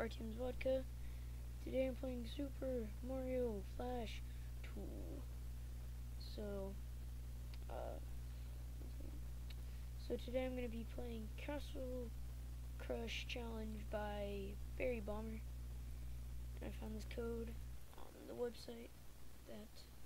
ArtyomsVodka. Today I'm playing Super Mario Flash 2. So today I'm going to be playing Castle Crush Challenge by Berry Bomber. And I found this code on the website that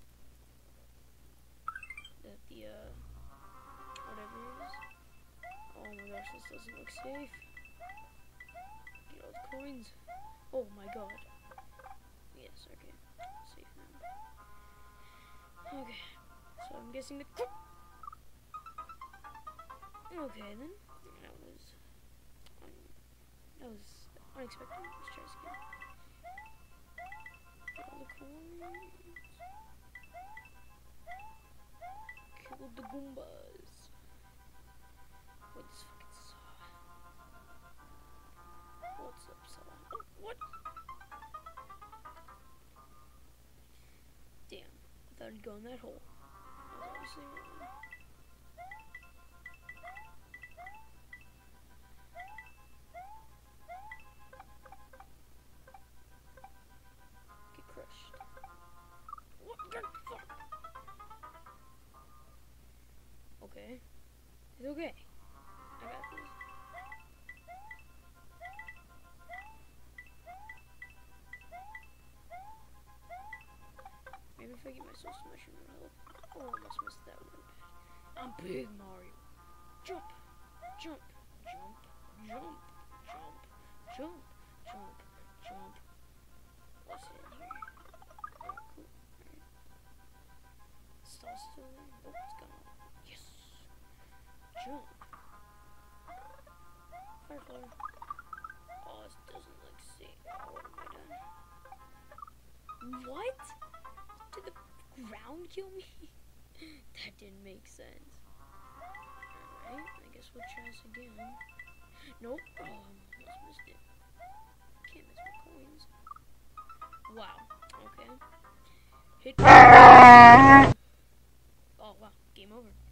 the whatever it is. Oh my gosh, this doesn't look safe. Get all the coins. Oh my god. Yes, okay. Safe now. Okay. So I'm guessing the okay then. That was unexpected. Let's try this again. Get all the coins. Kill the Goombas. Wait, this fucking saw. What's up, saw? Oh, what? Damn. I thought I'd go in that hole. I was obviously wrong. Get crushed. What the fuck? Okay. It's okay. I got this. Maybe if I get my soul mushroom will help. Oh, I almost missed that one. I'm big Mario. Jump, jump, jump, jump, jump, jump, jump, jump. What's in here? Oh, cool. Alright. Stall still there? Oh, it's gone. Yes. Jump. Firefly. Oh, this doesn't look safe. Oh, what have I done? What? Did the ground kill me? That didn't make sense. Alright, I guess we'll try this again. Nope. Oh, I almost missed it. Can't miss my coins. Wow. Okay. Hit. Oh, wow. Game over.